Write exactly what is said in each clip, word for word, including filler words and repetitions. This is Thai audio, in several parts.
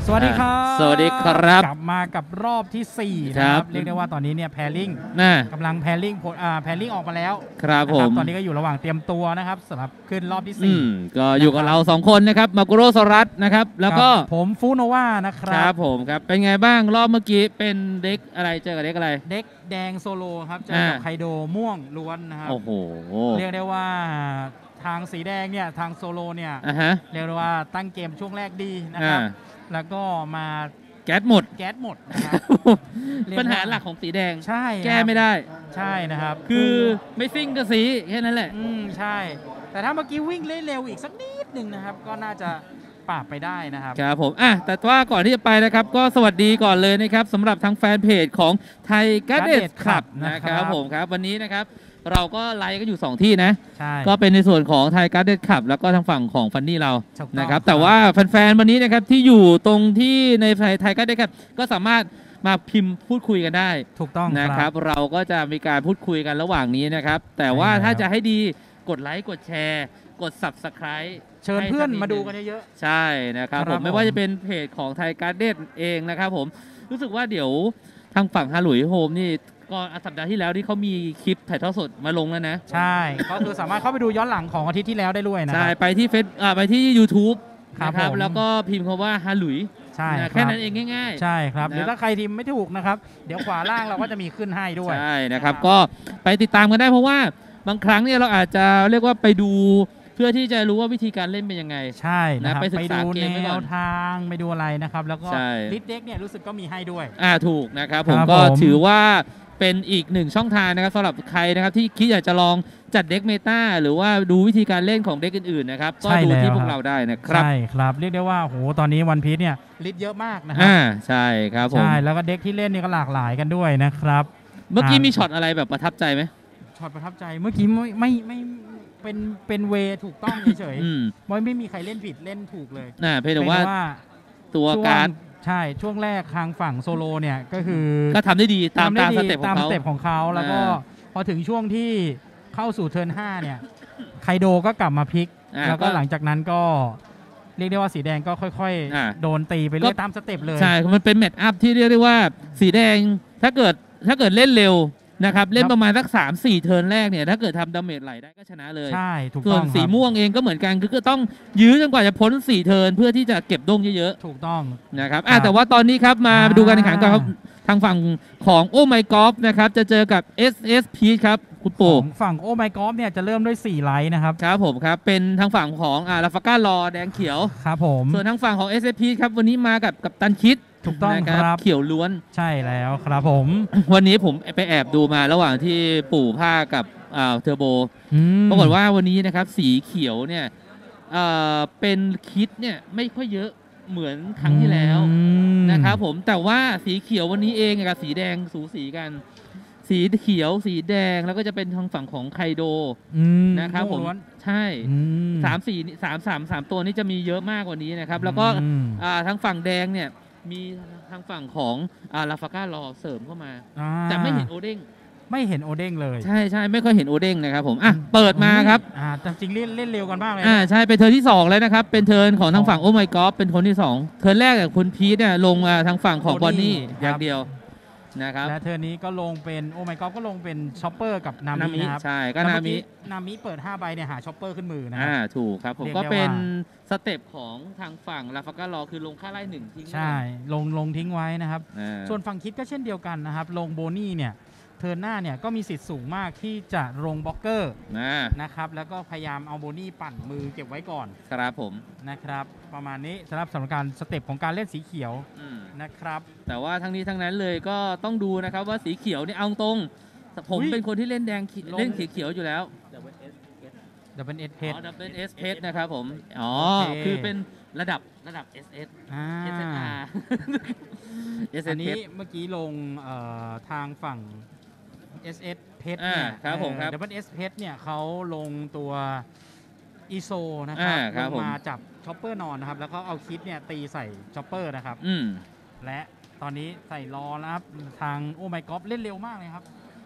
สวัสดีครับสวัสดีครับกลับมากับรอบที่สี่นะครับเรียกได้ว่าตอนนี้เนี่ยแพรลิงกำลังแพรลิงผลอ่าแพรลิงออกมาแล้วครับผมตอนนี้ก็อยู่ระหว่างเตรียมตัวนะครับสำหรับขึ้นรอบที่สี่ก็อยู่กับเราสองคนนะครับมากุโรสรัตนะครับแล้วก็ผมฟูโนวานะครับครับผมครับเป็นไงบ้างรอบเมื่อกี้เป็นเด็กอะไรเจอกับเด็กอะไรเด็กแดงโซโลครับเจอกับไคโดม่วงล้วนนะครับโอ้โหเรียกได้ว่าทางสีแดงเนี่ยทางโซโลเนี่ยเรียกได้ว่าตั้งเกมช่วงแรกดีนะครับแล้วก็มาแก๊สหมดแก๊สหมดนะครับปัญหาหลักของสีแดงใช่แก้ไม่ได้ใช่นะครับคือไม่ซิ่งก็สีแค่นั้นแหละอืมใช่แต่ถ้าเมื่อกี้วิ่งเร็วอีกสักนิดหนึ่งนะครับก็น่าจะปราบไปได้นะครับครับผมอ่ะแต่ว่าก่อนที่จะไปนะครับก็สวัสดีก่อนเลยนะครับสำหรับทางแฟนเพจของไทยการ์เดสคลับนะครับผมครับวันนี้นะครับเราก็ไลฟ์กันอยู่สองที่นะก็เป็นในส่วนของไทยการ์เดสคลับแล้วก็ทางฝั่งของฟันนี่เรานะครับแต่ว่าแฟนๆวันนี้นะครับที่อยู่ตรงที่ในไทยการ์เดสคลับก็สามารถมาพิมพ์พูดคุยกันได้ถูกต้องนะครับเราก็จะมีการพูดคุยกันระหว่างนี้นะครับแต่ว่าถ้าจะให้ดีกดไลค์กดแชร์กด ซับสไครบ์เชิญเพื่อนมาดูกันเยอะๆใช่นะครับผมไม่ว่าจะเป็นเพจของไทยการ์เดสเองนะครับผมรู้สึกว่าเดี๋ยวทางฝั่งฮาหลุยโฮมนี่ก็สัปดาห์ที่แล้วที่เขามีคลิปถ่ายทอดสดมาลงแล้วนะใช่ก็คือสามารถเข้าไปดูย้อนหลังของอาทิตย์ที่แล้วได้ด้วยนะใช่ไปที่เฟซอ่าไปที่ ยูทูบ นะครับแล้วก็พิมพ์คำว่าฮาหลุยใช่แค่นั้นเองง่ายๆใช่ครับหรือถ้าใครพิมพ์ไม่ถูกนะครับเดี๋ยวขวาล่างเราก็จะมีขึ้นให้ด้วยใช่นะครับก็ไปติดตามกันได้เพราะว่าบางครั้งเนี่ยเราอาจจะเรียกว่าไปดูเพื่อที่จะรู้ว่าวิธีการเล่นเป็นยังไงใช่นะครับไปศึกษาเกมไปดูแนวทางไปดูอะไรนะครับแล้วก็ลิสต์เด็กเนี่ยรู้สึกก็มีให้ด้วยอ่าถูกนะครับผมก็ถือว่าเป็นอีกหนึ่งช่องทางนะครับสำหรับใครนะครับที่คิดอยากจะลองจัดเด็กเมตาหรือว่าดูวิธีการเล่นของเด็กอื่นๆนะครับก็ดูที่พวกเราได้นะครับใช่ครับเรียกได้ว่าโหตอนนี้วันพีซเนี่ยลิสต์เยอะมากนะครับอ่าใช่ครับผมใช่แล้วก็เด็กที่เล่นนี่ก็หลากหลายกันด้วยนะครับเมื่อกี้มีช็อตอะไรแบบประทับใจไหมช็อตประทับใจเมื่อกี้ไม่ไม่ไม่เป็นเป็นเวถูกต้องเฉยๆไม่ไม่มีใครเล่นผิดเล่นถูกเลยน่าเพียงแต่ว่าตัวการ์ดใช่ช่วงแรกทางฝั่งโซโลเนี่ยก็คือก็ทำได้ดีตามตามสเต็ปของเขาตามสเต็ปของเขาแล้วก็พอถึงช่วงที่เข้าสู่เทิร์นห้าเนี่ยไคโดก็กลับมาพลิกแล้วก็หลังจากนั้นก็เรียกได้ว่าสีแดงก็ค่อยๆโดนตีไปเรื่อยตามสเต็ปเลยใช่มันเป็นแมตช์อัพที่เรียกได้ว่าสีแดงถ้าเกิดถ้าเกิดเล่นเร็วนะครับเล่นประมาณสัก สามสี่ เทิร์นแรกเนี่ยถ้าเกิดทำดาเมจไหลได้ก็ชนะเลยใช่ถูกต้องส่วนสีม่วงเองก็เหมือนกันคือต้องยื้อจนกว่าจะพ้นสี่เทิร์นเพื่อที่จะเก็บด้งเยอะๆถูกต้องนะครับแต่ว่าตอนนี้ครับมาดูการแข่งขันก่อนครับทางฝั่งของโอ้ไมกอล์ฟนะครับจะเจอกับ เอส เอส พี ครับคุณปู่ฝั่งโอ้ไมกอล์ฟเนี่ยจะเริ่มด้วยสี่ไลท์นะครับครับผมครับเป็นทางฝั่งของอ่าลาฟาก้ารอแดงเขียวครับผมส่วนทางฝั่งของ เอส เอส พี ครับวันนี้มากับกับตันคิดถูกต้องครับเขียวล้วนใช่แล้วครับผมวันนี้ผมไปแอบดูมาระหว่างที่ปู่ผ้ากับอ่าเทอร์โบปรากฏว่าวันนี้นะครับสีเขียวเนี่ยอ่าเป็นคิดเนี่ยไม่ค่อยเยอะเหมือนครั้งที่แล้วนะครับผมแต่ว่าสีเขียววันนี้เองกับสีแดงสูสีกันสีเขียวสีแดงแล้วก็จะเป็นทางฝั่งของไคโดนะครับผมใช่สามสี่สามสามสามตัวนี้จะมีเยอะมากกว่านี้นะครับแล้วก็ทางฝั่งแดงเนี่ยมีทางฝั่งของลาฟาก้ารอเสริมเข้ามาแต่ไม่เห็นโอเด้งไม่เห็นโอเด้งเลยใช่ใช่ไม่ค่อยเห็นโอเด้งนะครับผมอ่ะเปิดมาครับอ่าจริงเล่นเล่นเร็วกันบ้างเลยอ่าใช่เป็นเทิร์นที่สองเลยนะครับเป็นเทิร์นของทางฝั่งโอ้ไมกอล์ฟเป็นคนที่สองเทิร์นแรกกับคุณพีทเนี่ยลงมาทางฝั่งของบอนนี่อย่างเดียวนะครับและเทิร์นนี้ก็ลงเป็นโอ้ไมกอล์ฟก็ลงเป็นช็อปเปอร์กับนามินะครับใช่ก็นามินามิเปิดห้าใบเนี่ยหาช็อปเปอร์ขึ้นมือนะอ่าถูกครับผมก็เป็นสเต็ปของทางฝั่งลาฟาก้ารอคือลงค่าไล่หนึ่งทิ้งใช่ลงลงทิ้งไว้นะครับส่วนฝั่งคิดก็เช่นเดียวกันนะครับลงโบนี่เนี่ยเทิร์นหน้าเนี่ยก็มีสิทธิ์สูงมากที่จะลงบล็อกเกอร์นะครับแล้วก็พยายามเอาโบนี่ปั่นมือเก็บไว้ก่อนครับผมนะครับประมาณนี้สำหรับสถานการณ์สเต็ปของการเล่นสีเขียวนะครับแต่ว่าทั้งนี้ทั้งนั้นเลยก็ต้องดูนะครับว่าสีเขียวนี่เอาตรงผมเป็นคนที่เล่นแดงเล่นสีเขียวอยู่แล้วดับเบิลเอสเพชรดับเบิลเอสเพชรนะครับผมอ๋อคือเป็นระดับระดับ เอส เอสอ่าเอส เอส อาร์อันนี้เมื่อกี้ลงทางฝั่ง เอส เอส เพชรเนี่ยครับผมครับดับเบิลเอสเพชรเนี่ยเขาลงตัวอีโซนะครับลงมาจับช็อปเปอร์นอนนะครับแล้วก็เอาคิดเนี่ยตีใส่ช็อปเปอร์นะครับและตอนนี้ใส่รอนะครับทางโอ้ไมกอล์ฟเล่นเร็วมากเลยครับ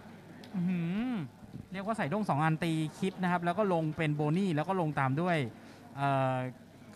เรียกว่าใส่ด้งสองอันตีคิดนะครับแล้วก็ลงเป็นโบนี่แล้วก็ลงตามด้วย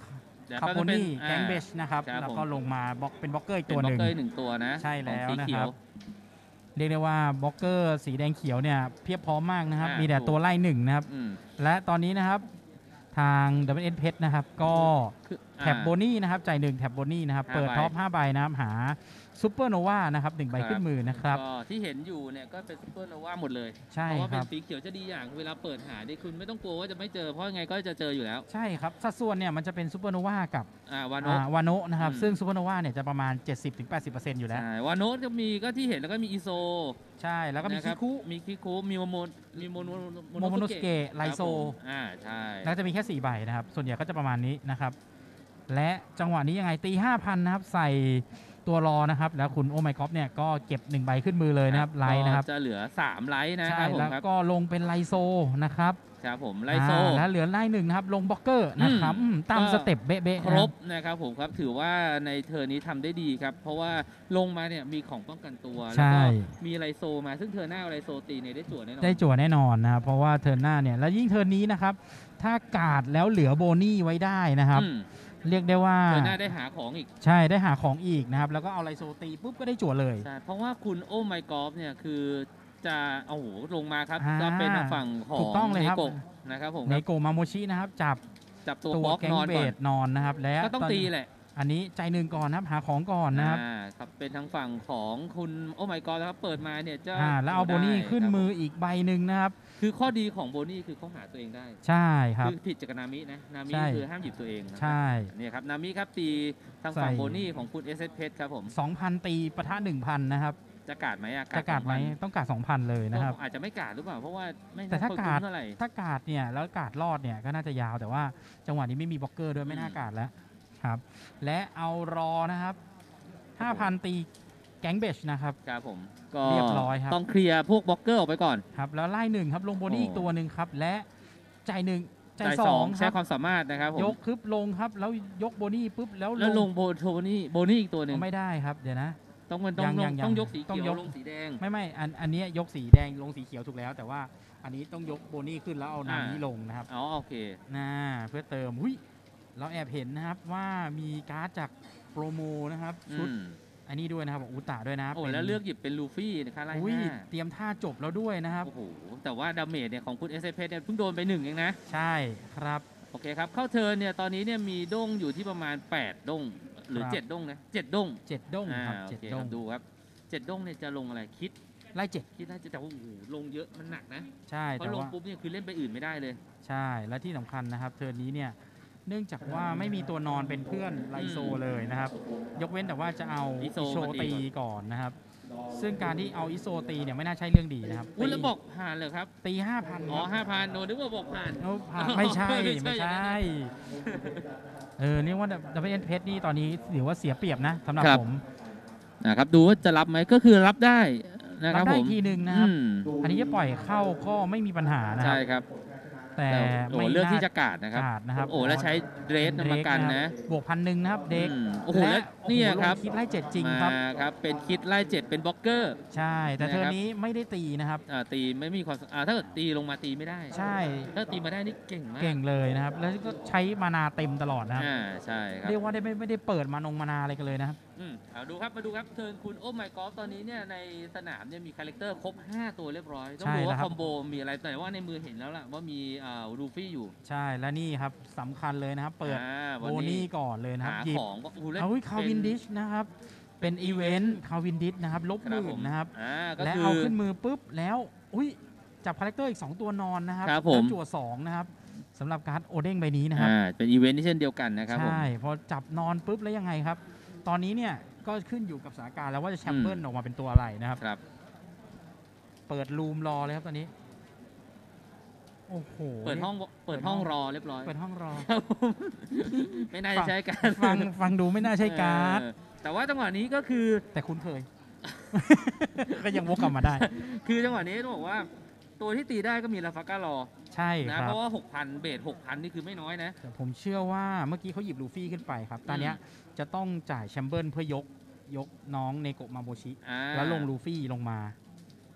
คาร์โบนี่แก๊งเบชนะครับแล้วก็ลงมาบล็อกเป็นบล็อกเกอร์อีกตัวหนึ่งบล็อกเกอร์หนึ่งตัวนะใช่แล้วนะครับเรียกได้ว่าบล็อกเกอร์สีแดงเขียวเนี่ยเพียบพร้อมมากนะครับมีแต่ตัวไล่หนึ่งนะครับและตอนนี้นะครับทาง ดับเบิลยู เอส เพชรนะครับก็แท็บโบนี่นะครับจ่ายหนึ่งแท็บโบนี่นะครับเปิดท็อปห้าใบนะครับหาซูเปอร์โนวานะครับหนึ่งใบขึ้นมือนะครับที่เห็นอยู่เนี่ยก็เป็นซูเปอร์โนวาหมดเลยใช่เพราะว่าเป็นสีเขียวจะดีอย่างเวลาเปิดหาดิคุณไม่ต้องกลัวว่าจะไม่เจอเพราะยังไงก็จะเจออยู่แล้วใช่ครับสัดส่วนเนี่ยมันจะเป็นซูเปอร์โนวากับวานโวานโนนะครับซึ่งซูเปอร์โนวาเนี่ยจะประมาณ เจ็ดสิบถึงแปดสิบเปอร์เซ็นต์ อยู่แล้ววานโนจะมีก็ที่เห็นแล้วก็มีอิโซใช่แล้วก็มีคิคุมีคิคุมีโมโมมีโมโนโมโมโนสเกะไลโซอ่าใช่แล้วจะมีแค่สี่ใบนะครับส่วนใหญ่ก็จะประมาณนี้นะครับและจังหวะนี้ยังไงตี ห้าพัน นะครับใส่ตัวรอนะครับแล้วคุณโอไมค์กอฟเนี่ยก็เก็บหนึ่งใบขึ้นมือเลยนะครับไลท์นะครับจะเหลือสามไลท์นะใช่แล้วก็ลงเป็นไลโซนะครับครับผมไลโซแล้วเหลือไล่หนึ่งนะครับลงบล็อกเกอร์นะครับตามสเต็ปเบ๊ะๆครบนะครับผมครับถือว่าในเทอร์นี้ทำได้ดีครับเพราะว่าลงมาเนี่ยมีของป้องกันตัวแล้วก็มีไลโซมาซึ่งเทอร์หน้าไลโซตีเนี่ยได้จั่วแน่นอนได้จั่วแน่นอนนะครับเพราะว่าเทอร์หน้าเนี่ยแล้วยิ่งเทอร์นี้นะครับถ้ากาดแล้วเหลือโบนี่ไว้ได้นะครับเรียกได้ว่าเทอร์หน้าได้หาของอีกใช่ได้หาของอีกนะครับแล้วก็เอาไลโซตีปุ๊บก็ได้จั่วเลยใช่เพราะว่าคุณโอไมค์กอล์ฟเนี่ยคือจะเอาหูลงมาครับจะเป็นฝั่งของเนโกะนะครับผมเนโกะมาโมชินะครับจับจับตัวบล็อกนอนก่อนนอนนะครับและก็ต้องตีแหละอันนี้ใจหนึ่งก่อนนะครับหาของก่อนนะครับครับเป็นทางฝั่งของคุณโอไมค์กอล์ฟนะครับเปิดมาเนี่ยจะแล้วเอาโบนี่ขึ้นมืออีกใบหนึ่งนะครับคือข้อดีของโบนี่คือเขาหาตัวเองได้ใช่ครับคือผิดจากนามินะนามิคือห้ามหยิบตัวเองใช่เนี่ยครับนามิครับตีทางฝั่งโบนี่ของคุณเอสเอสเพชรครับผมสองพัน ตีปะทะ หนึ่งพัน นะครับจะกาดไหมอะจะกาดไหมต้องกาด สองพัน เลยนะครับอาจจะไม่กาดหรือเปล่าเพราะว่าไม่แต่ถ้ากาดถ้ากาดเนี่ยแล้วกาดรอดเนี่ยก็น่าจะยาวแต่ว่าจังหวะนี้ไม่มีบล็อกเกอร์ด้วยไม่น่ากาดแล้วครับและเอารอนะครับ ห้าพัน ตีแก๊งเบชนะครับครับผมก็เรียบร้อยครับต้องเคลียร์พวกบล็อกเกอร์ออกไปก่อนครับแล้วไล่หนึ่งครับลงโบนี่อีกตัวหนึ่งครับและใจหนึ่งใจสองใช้ความสามารถนะครับผมยกคึบลงครับแล้วยกโบนี่ปุ๊บแล้วแล้วลงโบโทนี่โบนี่อีกตัวหนึ่งไม่ได้ครับเดี๋ยวนะต้องมันต้องต้องยกสีเขียวลงสีแดงไม่ไม่อันอันนี้ยกสีแดงลงสีเขียวถูกแล้วแต่ว่าอันนี้ต้องยกโบนี่ขึ้นแล้วเอาน้ำนี้ลงนะครับอ๋อโอเคน่าเพื่อเติมหุ้ยเราแอบเห็นนะครับว่ามีการ์ดจากโปรโมนะครับชุดอันนี้ด้วยนะครับอุตะด้วยนะโอ้แล้วเลือกหยิบเป็นลูฟี่นะครับไล่หน้าเตรียมท่าจบแล้วด้วยนะครับโอ้โหแต่ว่าดาเมจเนี่ยของคุณเอสเอเพเนี่ยเพิ่งโดนไปหนึ่งเองนะใช่ครับโอเคครับเข้าเทิร์นเนี่ยตอนนี้เนี่ยมีด้งอยู่ที่ประมาณแปดด้งหรือเจ็ดด้งนะเจ็ดด้งเจ็ดด้งครับเจ็ดด้งดูครับเจ็ดด้งเนี่ยจะลงอะไรคิดไล่เจ็ดคิดไล่เจ็ดแต่ว่าโอ้โหลงเยอะมันหนักนะใช่เพราะลงปุ๊บเนี่ยคือเล่นไปอื่นไม่ได้เลยใช่และที่สำคัญนะครับเทิร์นนี้เนี่ยเนื่องจากว่าไม่มีตัวนอนเป็นเพื่อนไลโซเลยนะครับยกเว้นแต่ว่าจะเอาอิโซตีก่อนนะครับซึ่งการที่เอาอิโซตีเนี่ยไม่น่าใช่เรื่องดีนะครับอุ้ยแล้วบอกผ่านเลยครับตีห้าพันอ๋อห้าพันโนนึกว่าบอกผ่านไม่ใช่ไม่ใช่เออเรียกว่าดับเบิลเอ็นเพชรนี่ตอนนี้ถือว่าเสียเปรียบนะสำหรับผมนะครับดูว่าจะรับไหมก็คือรับได้นะครับผมทีหนึ่งนะครับอันนี้จะปล่อยเข้าก็ไม่มีปัญหานะครับใช่ครับแต่ไม่เลือกที่จะกาดนะครับโอ้แล้วใช้เดรสนมากันนะบวกพันหนึ่งนะครับเด็กโอ้โหแล้วนี่ครับคิดไล่เจ็ดจริงครับครับเป็นคิดไล่เจ็ดเป็นบล็อกเกอร์ใช่แต่เธอนี้ไม่ได้ตีนะครับตีไม่มีความถ้าเกิดตีลงมาตีไม่ได้ใช่ถ้าตีมาได้นี่เก่งมากเก่งเลยนะครับแล้วก็ใช้มานาเต็มตลอดนะครับใช่ครับเรียกว่าได้ไม่ได้เปิดมานงมานาอะไรกันเลยนะครับอืมเอาดูครับมาดูครับเทิร์นคุณโอ้ไมค์กอล์ฟตอนนี้เนี่ยในสนามเนี่ยมีคาแรคเตอร์ครบห้าตัวเรียบร้อยต้องดูว่าคอมโบมีอะไรแต่ว่าในมือเห็นแล้วล่ะว่ามีลูฟี่อยู่ใช่และนี่ครับสำคัญเลยนะครับเปิดโบนี่ก่อนเลยนะครับหาของเอาคาวินดิชนะครับเป็นอีเวนต์คาวินดิชนะครับลบหมื่นนะครับและเอาขึ้นมือปุ๊บแล้วอุ้ยจับคาแรคเตอร์อีกสองตัวนอนนะครับแล้วจั่วสองนะครับสำหรับการ์ดโอเด้งใบนี้นะครับเป็นอีเวนต์ที่เช่นเดียวกันนะครับใช่พอจับนอนปุ๊บแล้วยังไงครับตอนนี้เนี่ยก็ขึ้นอยู่กับสถานการณ์แล้วว่าจะแชมเปิลออกมาเป็นตัวอะไรนะครับเปิดรูมรอเลยครับตอนนี้โอ้โหเปิดห้องเปิดห้องรอเรียบร้อยเปิดห้องรอไม่น่าจะใช้การฟังฟังดูไม่น่าใช่การ์ดแต่ว่าจังหวะนี้ก็คือแต่คุ้นเคยก็ยังวกกลับมาได้คือจังหวะนี้ต้องบอกว่าตัวที่ตีได้ก็มีลาฟาก้ารอใช่นะเพราะว่าหกพันเบสหกพันนี่คือไม่น้อยนะแต่ผมเชื่อว่าเมื่อกี้เขาหยิบลูฟี่ขึ้นไปครับตอนนี้จะต้องจ่ายแชมเบิลเพื่อยกยกน้องเนโกะมาโบชิแล้วลงลูฟี่ลงมา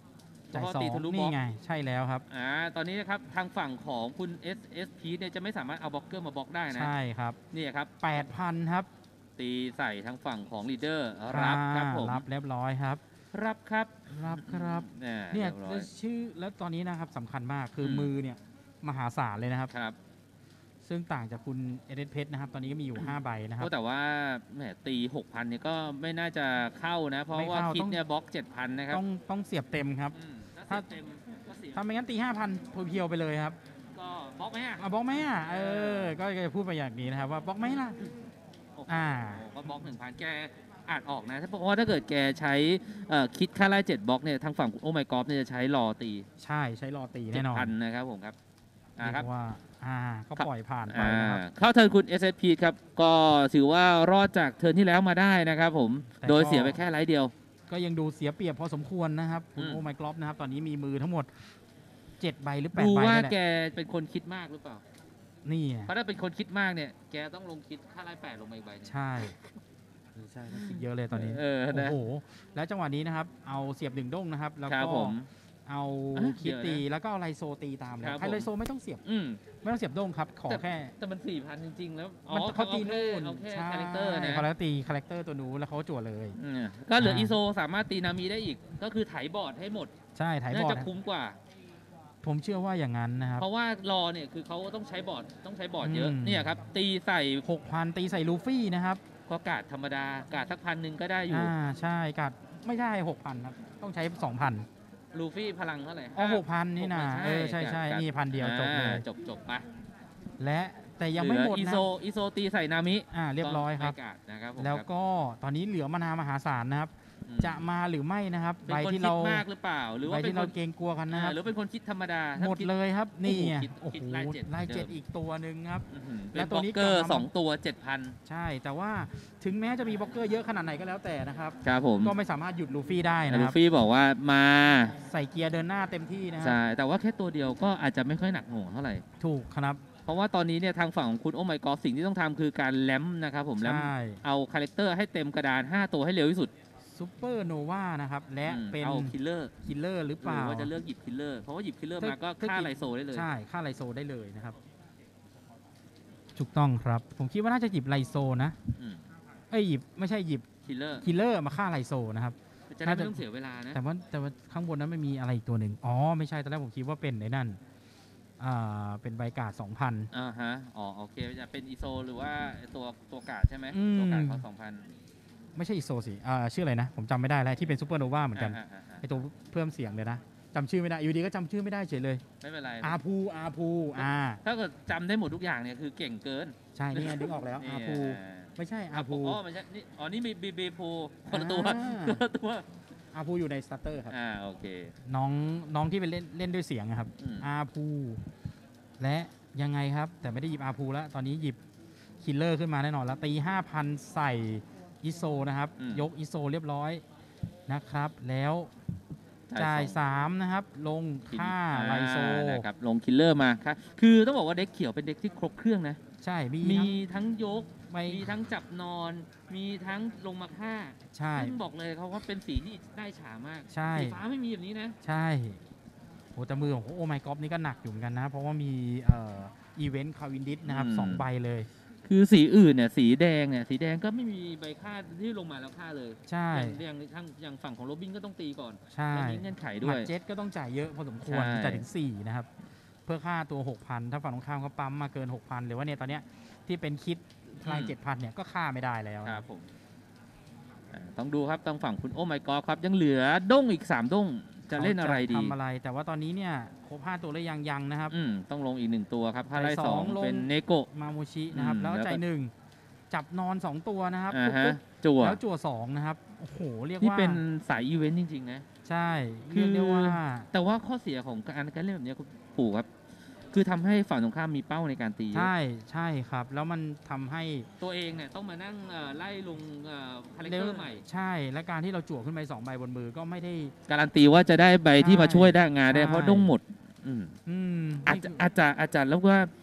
จ่ายเพราะสอตีงทะลุบล็นี่อกไงใช่แล้วครับอ่าตอนนี้นะครับทางฝั่งของคุณ เอส เอส พี เนี่ยจะไม่สามารถเอาบล็อกเกอร์มาบล็อกได้นะใช่ครับนี่ครับแปดพันครับตีใส่ทางฝั่งของลีดเดอร์รับครับผมรับเรียบร้อยครับรับครับรับครับเนี่ยเนี่ยเรียบร้อยแล้วชื่อแล้วตอนนี้นะครับสำคัญมากคืออมมือเนี่ยมหาศาลเลยนะครับครับซึ่งต่างจากคุณเอเดเพชรนะครับ ตอนนี้ก็มีอยู่ ห้า ใบนะครับก็แต่ว่าแหมตี หกพัน เนี่ยก็ไม่น่าจะเข้านะ เพราะไม่ว่าเข้าคิดต้องเนี่ยบล็อก เจ็ดพัน นะครับต้องต้องเสียบเต็มครับอืมถ้าถ้าเต็มก็เสียถ้าไม่งั้นตี ห้าพันเพียวๆไปเลยครับก็บล็อกไหมอ่ะอ่ะบล็อกไหมอ่ะเออก็จะพูดไปอย่างนี้นะครับว่าบล็อกไหมล่ะโอ้โหอ่าก็บล็อก หนึ่งพัน แกอ่านออกนะถ้าเพราะว่าถ้าเกิดแกใช้เอ่อคิดค่าไล่เจ็ดบล็อกเนี่ยทางฝั่งโอ้ไมกอฟเนี่ยจะใช้รอตีใช่ใช้รอตีเจ็แน่ดนอนพันนะครับผมครับอ่าเรียครับกว่าอ่าก็ปล่อยผ่านไปอ่านะครับเข้าเทิร์นคุณ เอส เอส พี ครับ ก็ถือว่ารอดจากเทิร์นที่แล้วมาได้นะครับผมแต่โดยก็เสียไปแค่ไลท์เดียวก็ยังดูเสียเปรียบพอสมควรนะครับคุณอืมโอไมกรอบนะครับ ตอนนี้มีมือทั้งหมดเจ็ดใบหรือแปดดูใบว่านี่แหละแกเป็นคนคิดมากหรือเปล่านี่เพราะถ้าเป็นคนคิดมากเนี่ย แกต้องลงคิดค่าไล่แปดลงมาอีกใบหนึ่งใช่เออใช่ต้องคิดเยอะเลยตอนนี้เออโอ้นะโหแล้วจังหวะนี้นะครับ เอาเสียบหนึ่งด้งนะครับ แล้วครับก็ผมเอาอ่ะคิดเดี๋ยวนะตีแล้วก็เอาไลโซตีตามเลยครับไฮไลโซไม่ต้องเสียบอืมไม่ต้องเสียบด้งครับ ขอแต่แค่แต่มันสี่พันจริง ๆ แล้ว อ๋อมันเขาตีนู่นเอาแค่ใช่คาแรคเตอร์นะเขาแล้วตีคาแรคเตอร์ตัวนู้นแล้วเขาจั่วเลยอืมก็เหลืออ่าอีโซสามารถตีนามีได้อีก ก็คือไถบอร์ดให้หมดใช่ถ่ายบน่าอร์จะดคุ้มกว่าผมเชื่อว่าอย่างนั้นนะครับเพราะว่ารอเนี่ยคือเขาต้องใช้บอร์ดต้องใช้บอร์ดเยอะอืมเนี่ยครับ ตีใส่หกพันตีใส่ลูฟี่นะครับก็กาดธรรมดากาดสักพันหนึ่งก็ได้อยู่อ่าใช่กัดไม่ใช่หกพันครับ ต้องใช้สองพันลูฟี่พลังเท่าไหร่อ๋อหกพันนี่นะเออใช่ใช่กาดนี่พันเดียวจบเลยอ่าจบจบไปและแต่ยังไม่หมดอีนะโซอีโซตีใส่นามิอ่าเรียบร้อยครับไม่กาดนะครับผมแล้วครับก็ตอนนี้เหลือมานามหาศาลนะครับอืมจะมาหรือไม่นะครับเป็นใบคนที่คิเราดมากหรือเปล่า หรือใบว่าเป็นที่คเรานเกรงกลัวกันนะคอ่ารับหรือเป็นคนคิดธรรมดาถ้าหมดคิเลยครับนี่ไงคิดโอ้โหคิดไล่เจ็ดไล่เจ็ดเดิมอีกตัวหนึ่งครับอื้อหือแล้เป็นวบตัวล็อกนี้เกอร์กลับมาสองตัวเจ็ดพันใช่ แต่ว่าถึงแม้จะมีบล็อกเกอร์เยอะขนาดไหนก็แล้วแต่นะครับครับผมก็ไม่สามารถหยุดลูฟี่ได้นะคลูรับฟี่บอกว่ามาใส่เกียร์เดินหน้าเต็มที่นะครัใช่บแต่ว่าแค่ตัวเดียวก็อาจจะไม่ค่อยหนักหน่วงเท่าไหร่ถูกครับเพราะว่าตอนนี้เนี่ยทางฝั่งของคุณโอ้ไมกอสิ่งที่ต้องทำคือการแลมนะครับผมแลมใช่เอาคาแรคเตอร์ให้เต็มกระดาน ห้า ตัวให้เร็วที่สุดซูเปอร์โนวานะครับ และอืมเป็นเอาคิลเลอร์คิลเลอร์หรือหเปล่ารือว่าจะเลือกหยิบคิลเลอร์เพราะว่าหยิบคิลเลอร์ถ้ามาก็ถ้าฆ่าหยิบไลโซได้เลยใช่ ค่าไลโซได้เลยนะครับ ถูกต้องครับ ผมคิดว่าน่าจะหยิบไลโซนะอืมเอ้ยหยิบไม่ใช่หยิบคิลเลอร์คิลเลอร์มาฆ่าไลโซนะครับจะได้ไม่ต้องเสียเวลานะแต่ว่าแต่ว่าข้างบนนั้นไม่มีอะไรอีกตัวหนึ่งอ๋อ ไม่ใช่ ตอนแรกผมคิดว่าเป็นไอ้นั่น อ่า เป็นใบกาดสองพันอ่าฮะอ๋อโอเคจะเป็นอีโซหรือว่าตัวตัวกาดใช่ไหมอืมตัวกาดเขาสองพันไม่ใช่อีโซสิอ่าชื่ออะไรนะ ผมจำไม่ได้แล้วที่เป็นซูเปอร์โนวาเหมือนกันอ่าอ่าอ่าไอตัวเพิ่มเสียงเลยนะจำชื่อไม่ได้ อยู่ดีก็จำชื่อไม่ได้เฉยเลยไม่เป็นไรอาพูอาพูอ่าถ้าเกิดจำได้หมดทุกอย่างเนี่ยคือเก่งเกินใช่ นี่ไงนึกออกแล้วนี่อาพูอ่าไม่ใช่อาพูอ๋อไม่ใช่นี่อ๋อนี่มีบีบีพูคนละตัวอ่าคนละตัวอาพูอยู่ในสตาร์เตอร์ครับอ่าโอเคน้องน้องที่เป็นเล่นเล่นด้วยเสียงอะครับอืมอาพูและยังไงครับ แต่ไม่ได้หยิบอาพูแล้ว ตอนนี้หยิบคิลเลอร์ขึ้นมาแน่นอนแล้ว ตี ห้าพัน ใส่อิโซนะครับอืมยกอิโซเรียบร้อยนะครับ แล้วจ่ายสองสามนะครับ ลงค่าไลโซอ่านะครับลงคิลเลอร์มาครับคือต้องบอกว่าเด็กเขียวเป็นเด็กที่ครบเครื่องนะใช่ มีมีทั้งทั้งยกไปมีทั้งจับนอน มีทั้งลงมาฆ่าใช่ซึ่งบอกเลยเขาว่าเป็นสีที่ได้ฉามากใช่สีฟ้าไม่มีแบบนี้นะใช่โอ้แต่มือของโอ้ไมกอฟนี่ก็หนักอยู่เหมือนกันนะ เพราะว่ามีเอ่ออีเวนต์คาวินดิสนะครับอืมสองใบเลยคือสีอื่นเนี่ยสีแดงเนี่ยสีแดงก็ไม่มีใบฆ่าที่ลงมาแล้วฆ่าเลยใช่อย่างอย่างทางอย่างฝั่งของโรบินก็ต้องตีก่อนใช่และมีเงื่อนไขหด้มัวดยเจ็ตก็ต้องจ่ายเยอะพอสมควรใช่จ่ายถึงสี่นะครับ เพื่อค่าตัว หกพัน ถ้าฝั่งตรงข้ามเขาปั๊มมาเกิน หกพัน หรือว่าเนี่ยตอนเนี้ยที่เป็นคิดพลายเจ็ดพันเนี่ยก็ค่าไม่ได้แล้วครับผมอ่าต้องดูครับทางฝั่งคุณโอ้ไมกอครับยังเหลือด้งอีกสามด้งจะเล่นอะไรดีขาจทำอะไร แต่ว่าตอนนี้เนี่ยครบห้าตัวแล้วยังยังนะครับอืมต้องลงอีกหนึ่งตัวครับถ้าจ่ายไล่สองสองลงเป็นเนโกะมาโมชินะครับอืมแล้วแล้วก็จ่ายหนึ่งจับนอนสองตัวนะครับอ่าฮะปุ๊บจั่วแล้วจั่วสองนะครับโอ้โหเรียกนี่ว่าเป็นสายอีเวนต์จริง ๆ นะใช่คืเรีอยกได้ว่าแต่ว่าข้อเสียของการการเล่นแบบนี้คุณปู่ครับ คือทำให้ฝั่งตรงข้ามมีเป้าในการตีเยอะใช่ใช่ครับ แล้วมันทำให้ตัวเองเนี่ยต้องมานั่งเอ่อไล่ลงคาแรคเตอร์ใหม่ใช่และการที่เราจั่วขึ้นไปสองใบบนมือก็ไม่ได้การันตีว่าจะได้ใบที่มาช่วยได้งานได้ใช่เพราะด้งหมด อืมอืมอาจจะอาจจะอาจจะแล้วก็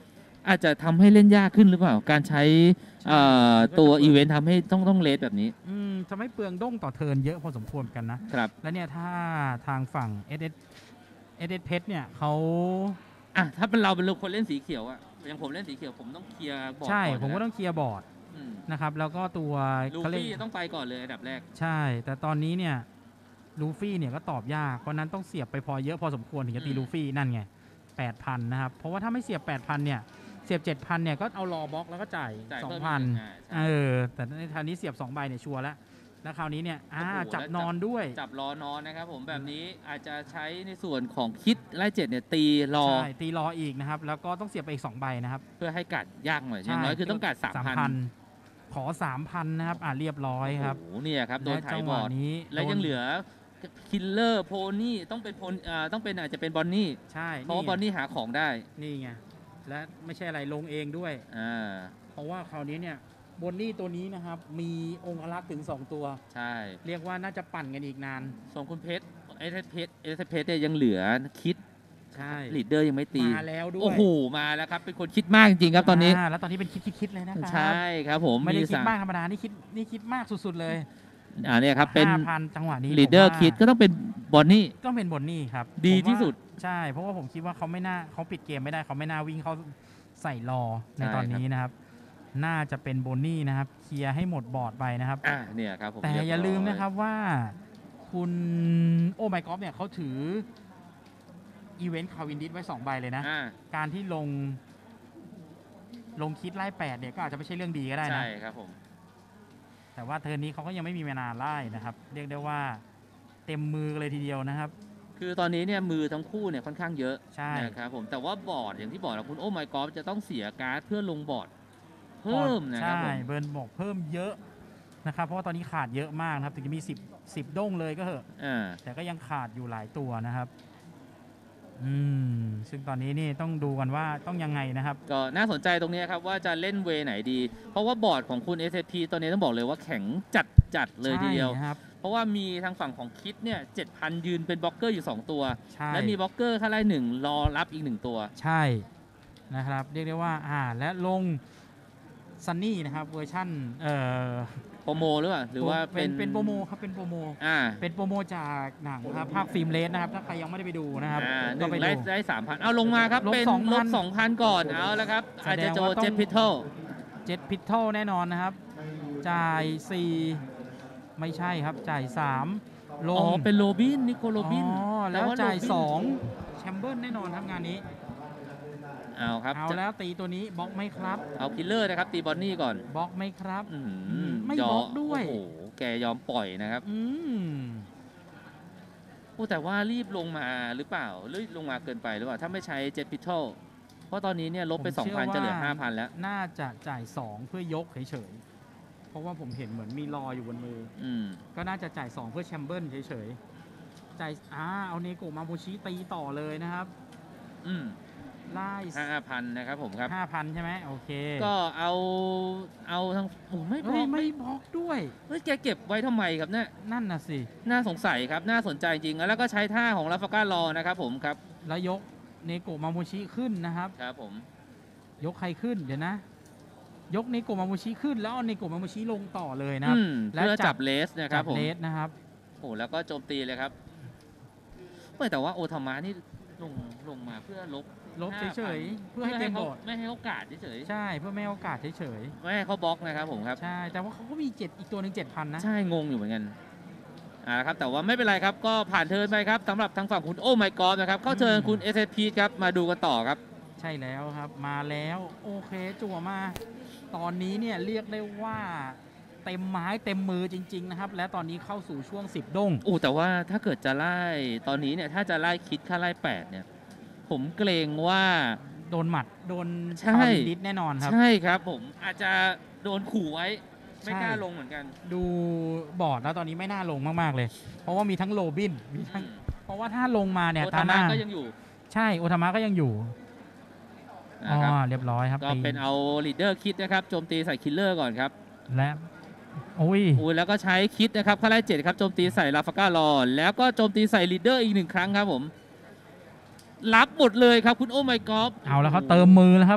อาจจะทำให้เล่นยากขึ้นหรือเปล่าการใช้ตัวอีเวนต์ทำให้ต้องต้องเลสแบบนี้อืมจะไม่เปลืองด้งต่อเทิร์นเยอะพอสมควรกันนะครับแล้วเนี่ยถ้าทางฝั่ง เอส เอส เอส เอส เพชรเนี่ยเขาอ่ะถ้าเป็นเราเป็นคนเล่นสีเขียวอะอย่างผมเล่นสีเขียวผมต้องเคลียร์บอร์ดใช่ผมก็ต้องเคลียร์บอร์ดนะครับแล้วก็ตัวลูฟี่ต้องไปก่อนเลยอันดับแรกใช่แต่ตอนนี้เนี่ยลูฟี่เนี่ยก็ตอบยากเพราะนั้นต้องเสียบไปพอเยอะพอสมควรถึงจะตีลูฟี่นั่นไง แปดพัน นะครับเพราะว่าถ้าไม่เสียบ แปดพัน เนี่ยเสียบ เจ็ดพัน เนี่ยก็เอารอบล็อกแล้วก็จ่าย สองพัน เออแต่ในทางนี้เสียบสองใบเนี่ยชัวร์แล้วแล้วคราวนี้เนี่ยอ่าจับนอนด้วยจับรอนอนนะครับผมแบบนี้อาจจะใช้ในส่วนของคิดไล่เจ็ดเนี่ยตีรอใช่ตีรออีกนะครับแล้วก็ต้องเสียบไปอีกสองใบนะครับเพื่อให้กัดยากหน่อยใช่ไหมคือต้องกัดสามพันขอ สามพัน นะครับอ่าเรียบร้อยครับโอ้โหเนี่ยครับโดนถ่ายบอร์ดนี้แล้วยังเหลือคิลเลอร์โพนี่ต้องเป็นโพนอ่าต้องเป็นอาจจะเป็นบอนนี่ใช่เพราะบอนนี่หาของได้นี่ไงและไม่ใช่อะไรลงเองด้วยอ่าเพราะว่าคราวนี้เนี่ยบอนนี่ตัวนี้นะครับมีองค์ลักษ์ถึงสองตัวใช่เรียกว่าน่าจะปั่นกันอีกนานส่งคุณเพชรเอสเพชรเอสเพชรเนี่ยยังเหลือคิดใช่ลีดเดอร์ยังไม่ตีมาแล้วด้วยโอ้โหมาแล้วครับเป็นคนคิดมากจริงๆครับตอนนี้แล้วตอนนี้เป็นคิดคิดเลยนะครับใช่ครับผมไม่ได้คิดมากธรรมดานี่คิดนี่คิดมากสุดๆเลยอ่าเนี่ยครับเป็นห้าพันจังหวะนี้ลีดเดอร์คิดก็ต้องเป็นบอนนี่ต้องเป็นบอนนี่ครับดีที่สุดใช่เพราะว่าผมคิดว่าเขาไม่น่าเขาปิดเกมไม่ได้เขาไม่น่าวิ่งเขาใส่รอในตอนนี้นะครับน่าจะเป็นบอนนี่นะครับเคลียร์ให้หมดบอร์ดไปนะครับอ่าเนี่ยครับผมแต่อย่าลืมนะครับว่าคุณโอ้ไมค์กอล์ฟเนี่ยเขาถืออีเวนต์คาวินดิสไว้สองใบเลยนะการที่ลงลงคิดไล่แปดเนี่ยก็อาจจะไม่ใช่เรื่องดีก็ได้นะใช่ครับผมแต่ว่าเทิร์นนี้เขาก็ยังไม่มีเวลาไล่นะครับเรียกได้ว่าเต็มมือเลยทีเดียวนะครับคือตอนนี้เนี่ยมือทั้งคู่เนี่ยค่อนข้างเยอะใช่นะครับผมแต่ว่าบอร์ดอย่างที่บอกแล้วคุณโอ้ไมค์กอล์ฟจะต้องเสียการ์ดเพื่อลงบอร์ดเพิ่มนะครับใช่เบิร์นบอกเพิ่มเยอะนะครับเพราะว่าตอนนี้ขาดเยอะมากนะครับถึงจะมีสิบ สิบด้งเลยก็เหอะแต่ก็ยังขาดอยู่หลายตัวนะครับอืมซึ่งตอนนี้นี่ต้องดูกันว่าต้องยังไงนะครับก็น่าสนใจตรงนี้ครับว่าจะเล่นเวไหนดีเพราะว่าบอร์ดของคุณ เอส เอส พี ตอนนี้ต้องบอกเลยว่าแข็งจัดจัดเลยทีเดียวเพราะว่ามีทางฝั่งของคิดเนี่ย เจ็ดพัน ยืนเป็นบล็อกเกอร์อยู่สองตัวและมีบล็อกเกอร์ค่าไล่หนึ่งรอรับอีกหนึ่งตัวใช่นะครับเรียกได้ว่าอ่าและลงซันนี่นะครับเวอร์ชั่นเอ่อโปรโมหรือเปล่าหรือว่าเป็นเป็นโปรโมครับเป็นโปรโมอ่าเป็นโปรโมจากหนังครับภาคฟิล์มเลสนะครับถ้าใครยังไม่ได้ไปดูนะครับก็ไปดูได้สามพันเอาลงมาครับเป็นลบสองพันก่อนเอาแล้วครับอาจจะโจเจ็ตพิทเทิลเจ็ตพิทเทิลแน่นอนนะครับจ่ายสี่ไม่ใช่ครับจ่ายสามลงอ๋อเป็นโรบินนิโคลโรบินอ๋อแล้วจ่ายสองแชมเบิลแน่นอนครับงานนี้เอาครับเอาแล้วตีตัวนี้บล็อกไหมครับเอาคิลเลอร์นะครับตีบอนนี่ก่อนบล็อกไหมครับไม่บล็อกด้วยโอ้โหแกยอมปล่อยนะครับอืมโอ้แต่ว่ารีบลงมาหรือเปล่ารีบลงมาเกินไปหรือเปล่าถ้าไม่ใช้เจ็ตพิทเทิลเพราะตอนนี้เนี่ยลบไป สองพัน จะเหลือ ห้าพัน แล้วน่าจะจ่ายสองเพื่อยกเฉยๆเพราะว่าผมเห็นเหมือนมีรออยู่บนมืออืมก็น่าจะจ่ายสองเพื่อแชมเบิลเฉยๆจ่ายอ่าเอาเนโกะมาโมชิตีต่อเลยนะครับอืมไล่ห้าพันนะครับผมครับห้าพันใช่ไหมโอเคก็เอาเอาทั้งโอ้ไม่บล็อกไม่บล็อกด้วยเฮ้ยแกเก็บไว้ทำไมครับเนี่ยนั่นน่ะสิน่าสงสัยครับน่าสนใจจริงแล้วก็ใช้ท่าของลาฟาก้ารอนะครับผมครับแล้วยกเนโกะมาโมชิขึ้นนะครับครับผมยกใครขึ้นเดี๋ยวนะยกเนโกะมาโมชิขึ้นแล้วเอาเนโกะมาโมชิลงต่อเลยนะครับแล้วจับเลสนะครับผมเลสนะครับโอ้แล้วก็โจมตีเลยครับแต่ว่าโอทามะนี่ลงลงมาเพื่อลบลบเฉยๆเพื่อให้เต็มบอร์ดไม่ให้โอกาสเฉยๆใช่เพื่อไม่ให้โอกาสเฉยๆไม่ให้เขาบล็อกนะครับผมครับใช่แต่ว่าเขาก็มีเจ็ดอีกตัวหนึ่งเจ็ดพันนะใช่งงอยู่เหมือนกันอ่าครับแต่ว่าไม่เป็นไรครับก็ผ่านเทิร์นไปครับสำหรับทางฝั่งคุณโอ้ไมค์กอล์ฟนะครับเข้าเชิญคุณ เอส เอส พี ครับมาดูกันต่อครับใช่แล้วครับมาแล้วโอเคจั่วมาตอนนี้เนี่ยเรียกได้ว่าเต็มไม้เต็มมือจริงๆนะครับและตอนนี้เข้าสู่ช่วงสิบด้งโอ้แต่ว่าถ้าเกิดจะไล่ตอนนี้เนี่ยถ้าจะไล่คิดค่าไล่แปดเนี่ยผมเกรงว่าโดนหมัดโดนคาวินดิสแน่นอนครับใช่ครับผมอาจจะโดนขู่ไว้ไม่กล้าลงเหมือนกันดูบอร์ดแล้วตอนนี้ไม่น่าลงมากๆเลยเพราะว่ามีทั้งโรบินมีทั้งเพราะว่าถ้าลงมาเนี่ยโอทามะก็ยังอยู่ใช่โอทามะก็ยังอยู่อ๋อเรียบร้อยครับก็เป็นเอาลีดเดอร์คิดนะครับโจมตีใส่คิลเลอร์ก่อนครับและโอ้ยอุ้ยแล้วก็ใช้คิดนะครับค่าไล่เจ็ดครับโจมตีใส่ลาฟาก้ารอแล้วก็โจมตีใส่ลีดเดอร์อีกหนึ่งครั้งครับผมรับหมดเลยครับคุณโอ้ไมค์กอล์ฟเอาแล้วเขาเติมมือแล้วครับ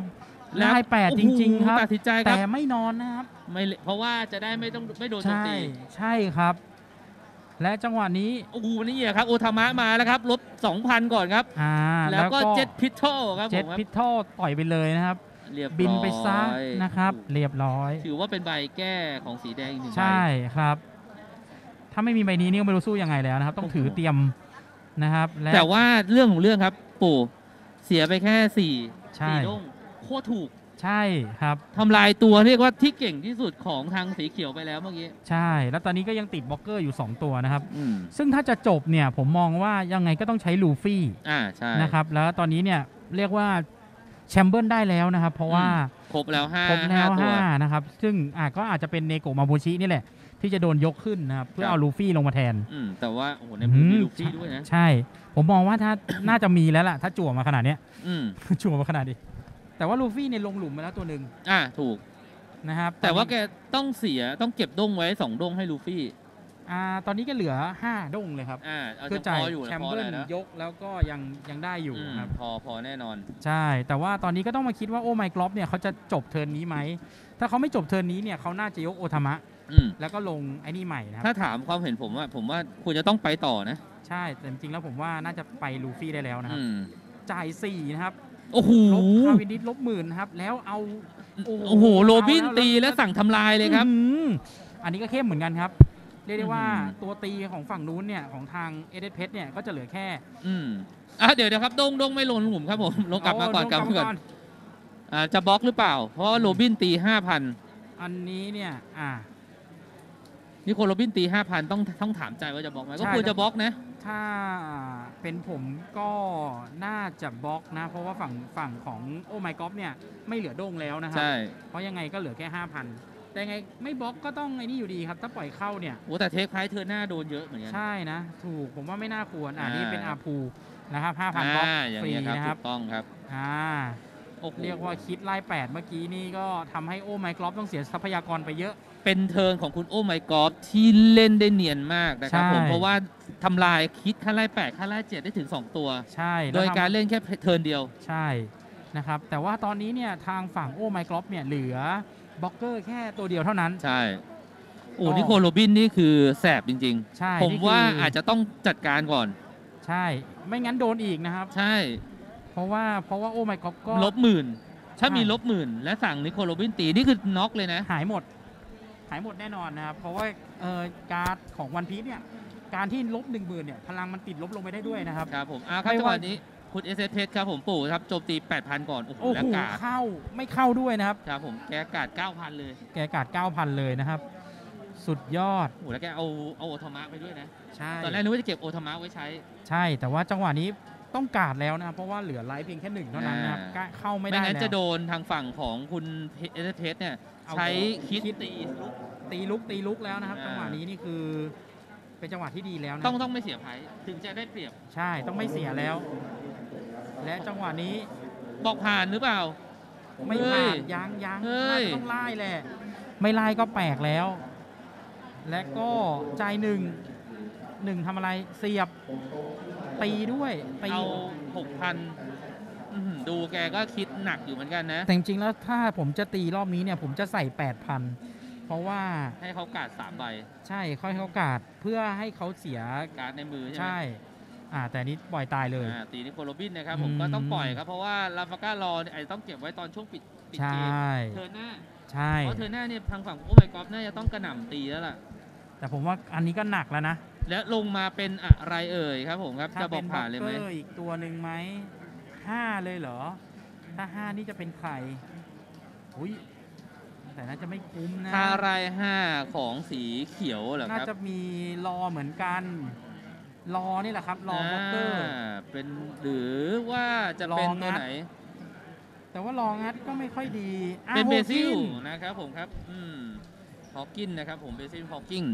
ไล่แปดจริงๆครับตัดสินใจครับแต่ไม่นอนนะครับไม่เพราะว่าจะได้ไม่ต้องไม่โดนโจมใช่ตีใช่ครับ และจังหวะนี้โอ้โหนี่ครับโอทามะมาแล้วครับลด สองพัน ก่อนครับอ่าแล้วก็เจ็ตพิทโทครับผมเจ็ตพิทโทต่อยไปเลยนะครับบินไปซะนะครับเรียบร้อยถือว่าเป็นใบแก้ของสีแดงอีกหนึ่งใบใช่ครับถ้าไม่มีใบนี้นี่ก็ไม่รู้สู้ยังไงแล้วนะครับต้องถือเตรียมนะครับแต่ว่าเรื่องของเรื่องครับปู่เสียไปแค่สี่สี่ด้งโคตรถูกใช่ครับทำลายตัวเรียกว่าที่เก่งที่สุดของทางสีเขียวไปแล้วเมื่อกี้ใช่แล้วตอนนี้ก็ยังติดบล็อกเกอร์อยู่สองตัวนะครับซึ่งถ้าจะจบเนี่ยผมมองว่ายังไงก็ต้องใช้ลูฟี่อ่าใช่นะครับแล้วตอนนี้เนี่ยเรียกว่าแชมเบิลได้แล้วนะครับเพราะว่าครบแล้วห้าครบแล้วห้านะครับซึ่งอาจก็อาจจะเป็นเนโกะมาบูชินี่แหละที่จะโดนยกขึ้นนะครับเพื่อเอาลูฟี่ลงมาแทนแต่ว่าโอ้โหในมือมีลูฟี่ด้วยนะใช่ผมมองว่าถ้าน่าจะมีแล้วล่ะถ้าจั่วมาขนาดนี้จั่วมาขนาดนี้แต่ว่าลูฟี่เนี่ยลงหลุมมาแล้วตัวหนึ่งอ่าถูกนะครับแต่ว่าแกต้องเสียต้องเก็บด้งไว้สองด้งให้ลูฟี่อ่าตอนนี้ก็เหลือห้าด้งเลยครับอ่าคือจ่ายแชมเบิลยกแล้วก็ยังยังได้อยู่ครับพอพอแน่นอนใช่แต่ว่าตอนนี้ก็ต้องมาคิดว่าโอ้ไมกรอบเนี่ยเขาจะจบเทิร์นนี้ไหมถ้าเขาไม่จบเทิร์นนี้เนี่ยเขาน่าจะยกโอทามะแล้วก็ลงไอ้นี่ใหม่นะถ้าถามความเห็นผมว่าผมว่าควรจะต้องไปต่อนะใช่แต่จริงๆแล้วผมว่าน่าจะไปลูฟี่ได้แล้วนะครับจ่ายสี่นะครับโอ้โหลบคาวินดิสลบหมื่นครับแล้วเอาโอ้โหโรบินตีและสั่งทำลายเลยครับอันนี้ก็เข้มเหมือนกันครับเรียกได้ว่าตัวตีของฝั่งนู้นเนี่ยของทางเอเดเพชเนี่ยก็จะเหลือแค่อืมอ่ะเดี๋ยวเดี๋ยวครับดงดงไม่ลงหลุมครับผมลงกลับมาก่อนกลับมาก่อนอ่าจะบล็อกหรือเปล่าเพราะโรบินตีห้าพันอันนี้เนี่ยอ่านี่คนโรบินตีห้าพันต้องต้องถามใจว่าจะบล็อกไหมก็ควรจะบล็อกนะถ้าเป็นผมก็น่าจะบล็อกนะเพราะว่าฝั่งฝั่งของโอ้ไมกอฟเนี่ยไม่เหลือด้งแล้วนะครับเพราะยังไงก็เหลือแค่ ห้าพัน แต่ไงไม่บล็อกก็ต้องไอ้นี่อยู่ดีครับถ้าปล่อยเข้าเนี่ยโอ้แต่เทคไพร์เธอหน้าโดนเยอะเหมือนกันใช่นะถูกผมว่าไม่น่าควรอ่านี่เป็นอาพูนะครับ ห้าพัน บล็อกฟรีนะครับถูกต้องครับอ่าเรียกว่าคิดไล่แปดเมื่อกี้นี่ก็ทำให้โอ้ไมกอฟต้องเสียทรัพยากรไปเยอะเป็นเทิร์นของคุณโอ้ไมกอฟที่เล่นได้เนียนมากนะครับผมเพราะว่าทำลายคิดค่าไล่แปดค่าไล่เจ็ดได้ถึงสองตัวใช่โดยการเล่นแค่เทิร์นเดียวใช่นะครับแต่ว่าตอนนี้เนี่ยทางฝั่งโอ้ไมกอฟเนี่ยเหลือบล็อกเกอร์แค่ตัวเดียวเท่านั้นใช่โอ้นิโคลโรบินนี่คือแสบจริงๆใช่ผมว่าอาจจะต้องจัดการก่อนใช่ไม่งั้นโดนอีกนะครับใช่เพราะว่าเพราะว่าโอ้ไมกอฟก็ลบหมื่นถ้ามีลบหมื่นและสั่งนิโคลโรบินตีนี่คือน็อกเลยนะหายหมดหายหมดแน่นอนนะครับเพราะว่าเอ่อการ์ดของวันพีซเนี่ยการที่ลบหนึ่งหมื่นเนี่ยพลังมันติดลบลงไปได้ด้วยนะครับครับผมอ่าครับจังหวะนี้คุณเอสเอสเพชรครับผมปู่ครับโจมตี แปดพัน ก่อนโอ้โหแล้วกาดเข้าไม่เข้าด้วยนะครับครับผมแกกาด เก้าพัน เลยแกกาด เก้าพัน เลยนะครับสุดยอดโอ้แล้วแกเอาเอาโอทามะไปด้วยนะใช่ตอนแรกนึกว่าจะเก็บโอทามะไว้ใช้ใช่แต่ว่าจังหวะนี้ต้องกาดแล้วนะเพราะว่าเหลือไลฟ์เพียงแค่หนึ่งเท่านั้นนะครับเข้าไม่ได้แล้วไม่งั้นจะโดนทางฝั่งของคุณเอสเอสเพชรเนี่ยใช้คิดตีตีลุกตีลุกแล้วนะครับจังหวะนี้นี่คือเป็นจังหวะที่ดีแล้วนะต้องต้องไม่เสียไพ่ถึงจะได้เปรียบใช่ต้องไม่เสียแล้วและจังหวะนี้บอกผ่านหรือเปล่าไม่ผ่านยังยังต้องไล่แหละไม่ไล่ก็แปลกแล้วและก็ใจหนึ่งหนึ่งทำอะไรเสียบตีด้วยตีเอาหกพันดูแกก็คิดหนักอยู่เหมือนกันนะแต่จริงๆแล้วถ้าผมจะตีรอบนี้เนี่ยผมจะใส่แปดพันเพราะว่าให้เขากาดสามใบใช่ค่อยเขากาดเพื่อให้เขาเสียการ์ดในมือใช่ไหมใช่อ่าแต่นี้ปล่อยตายเลยตีนิโคลโรบินนะครับผมก็ต้องปล่อยครับเพราะว่าลาฟาก้ารอไอ้ต้องเก็บไว้ตอนช่วงปิดปิดเกมเทิร์นหน้าใช่เพราะเทิร์นหน้าเนี่ยทางฝั่งโอ้ไมกอฟน่าจะต้องกระหน่ำตีแล้วล่ะแต่ผมว่าอันนี้ก็หนักแล้วนะแล้วลงมาเป็นอะไรเอ่ยครับผมครับจะบอกผ่านเลยไหมอีกตัวหนึ่งไหมห้าเลยเหรอถ้าห้านี่จะเป็นใครอุ้ยแต่น่าจะไม่คุ้มนะถ้ารายห้าของสีเขียวเหรอครับน่าจะมีรอเหมือนกันรอนี่แหละครับรอบล็อกเกอร์เป็นหรือว่าจะเป็นตัวไหนแต่ว่ารองัดก็ไม่ค่อยดีเป็นเบซิลนะครับผมครับอืมฮอว์กินนะครับผมเบซิลฮอว์กิน